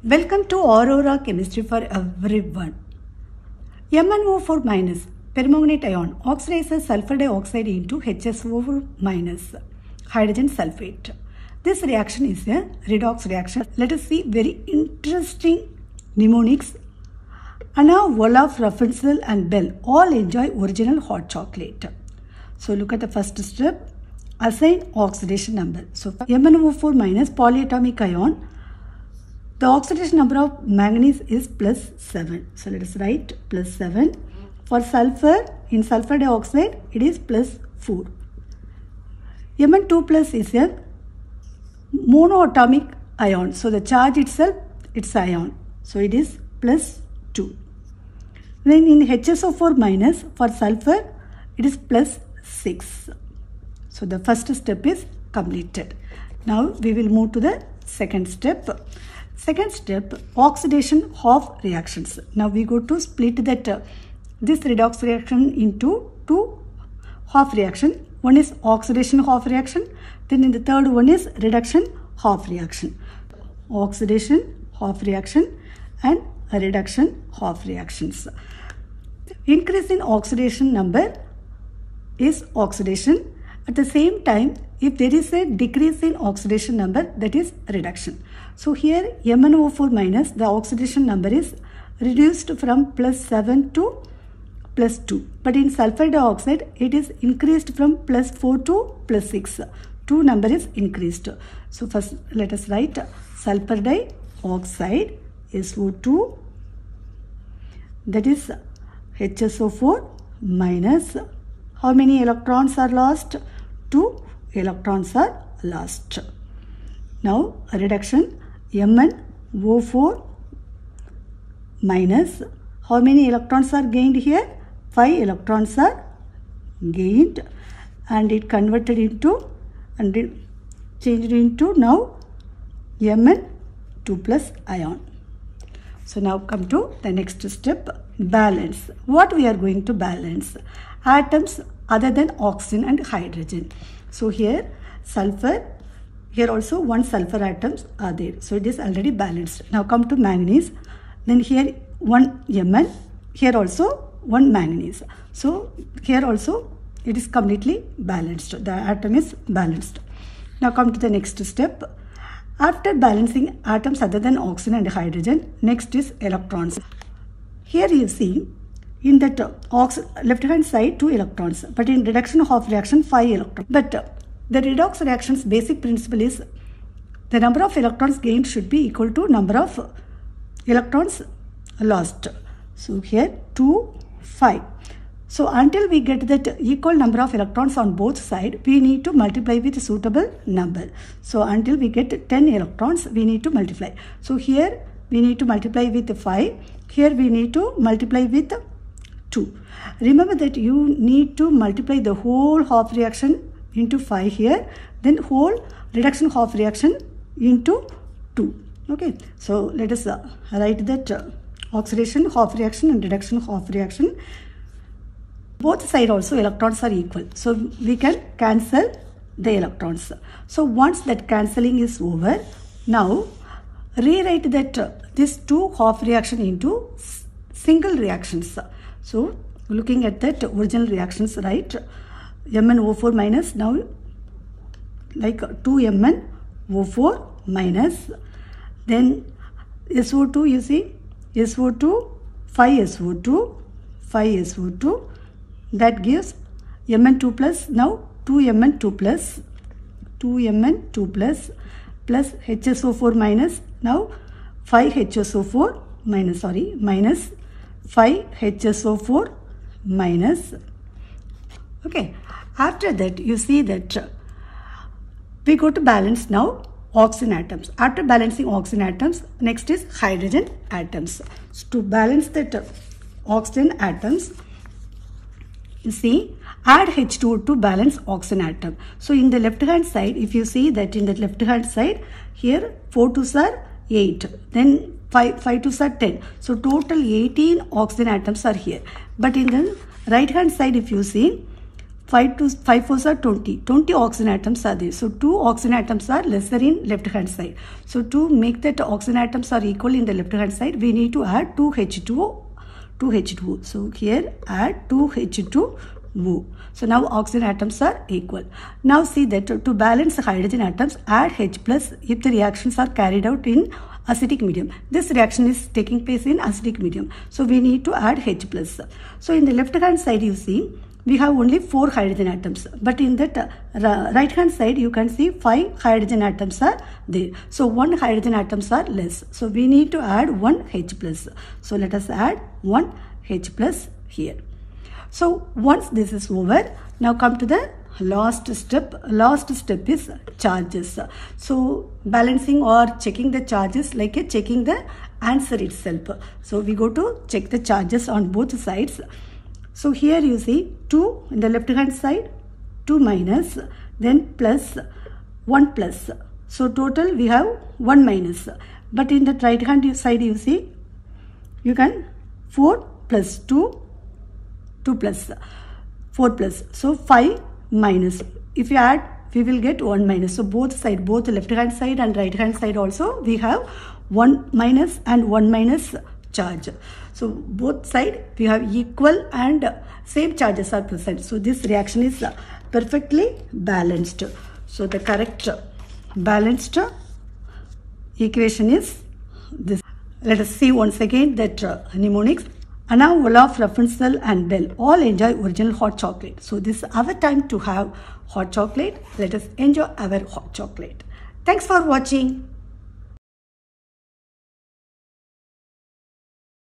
Welcome to Aurora Chemistry for everyone. MnO4 minus permanganate ion oxidizes sulfur dioxide into HSO4 minus hydrogen sulfate. This reaction is a redox reaction. Let us see very interesting mnemonics. Anna, Olaf, Rapunzel and Belle all enjoy original hot chocolate. So look at the first step. Assign oxidation number. So MnO4 minus polyatomic ion. The oxidation number of manganese is plus 7. So let us write plus 7. For sulfur, in sulfur dioxide, it is plus 4. Mn2 plus is a monoatomic ion. So the charge itself, it's ion. So it is plus 2. Then in HSO4 minus, for sulfur, it is plus 6. So the first step is completed. Now we will move to the second step. Second step, oxidation half reactions. Now we go to split that this redox reaction into two half reaction. One is oxidation half reaction. Then in the third one is reduction half reaction. Oxidation half reaction and reduction half reactions. Increase in oxidation number is oxidation. At the same time, if there is a decrease in oxidation number, that is reduction. So here MnO4 minus, the oxidation number is reduced from plus 7 to plus 2. But in sulfur dioxide, it is increased from plus 4 to plus 6. 2 number is increased. So first let us write sulfur dioxide SO2, that is HSO4 minus. How many electrons are lost? 2 electrons are lost. Now reduction MnO4 minus. How many electrons are gained here? 5 electrons are gained, and it converted into and it changed into now Mn2 plus ion. So now come to the next step, balance. What we are going to balance? Atoms other than oxygen and hydrogen. So here sulfur, here also one sulfur atoms are there. So it is already balanced. Now come to manganese. Then here one Mn, here also one manganese. So here also it is completely balanced. The atom is balanced. Now come to the next step. After balancing atoms other than oxygen and hydrogen, next is electrons. Here you see in that left hand side 2 electrons, but in reduction half reaction 5 electrons. But the redox reaction's basic principle is the number of electrons gained should be equal to number of electrons lost. So here 2, 5. So until we get that equal number of electrons on both sides, we need to multiply with a suitable number. So until we get 10 electrons, we need to multiply. So here we need to multiply with 5. Here we need to multiply with 2. Remember that you need to multiply the whole half reaction into 5 here, then whole reduction half reaction into 2. Okay, so let us write that oxidation half reaction and reduction half reaction. Both sides also electrons are equal, so we can cancel the electrons. So once that cancelling is over, now rewrite that this two half reaction into single reactions. So looking at that original reactions, right? MnO4 minus, now like 2 MnO4 minus, then SO2, you see SO2, 5 SO2, 5 SO2, that gives Mn2 plus, now 2 Mn2 plus, 2 Mn2 plus, plus HSO4 minus, now 5 HSO4 minus, minus 5 HSO4 minus. Okay, after that you see that we go to balance now oxygen atoms. After balancing oxygen atoms, next is hydrogen atoms. So to balance that oxygen atoms, you see, add H2O to balance oxygen atom. So in the left hand side, if you see that in the left hand side, here 4 2s are 8, then 5 2s are 10. So total 18 oxygen atoms are here. But in the right hand side, if you see, 5 4s are 20. 20 oxygen atoms are there. So 2 oxygen atoms are lesser in left hand side. So to make that oxygen atoms are equal in the left hand side, we need to add 2 H2O. So here add 2 H2O. So now oxygen atoms are equal. Now see that to balance the hydrogen atoms, add H plus if the reactions are carried out in acidic medium. This reaction is taking place in acidic medium. So we need to add H plus. So in the left hand side you see we have only 4 hydrogen atoms. But in that right hand side you can see 5 hydrogen atoms are there. So 1 hydrogen atoms are less. So we need to add 1 H plus. So let us add 1 H plus here. So once this is over, now come to the last step. Last step is charges. So balancing or checking the charges like checking the answer itself. So we go to check the charges on both sides. So here you see 2 in the left hand side, 2 minus, then plus, 1 plus. So total we have 1 minus. But in the right hand side you see, you can 4 plus 2, 2 plus, 4 plus. So 5 minus. If you add, we will get 1 minus. So both side, both left hand side and right hand side also, we have 1 minus and 1 minus charge. So both side we have equal and same charges are present. So this reaction is perfectly balanced. So the correct balanced equation is this. Let us see once again that mnemonics. Anna, Olaf, Rapunzel and Belle all enjoy original hot chocolate. So this is our time to have hot chocolate. Let us enjoy our hot chocolate. Thanks for watching.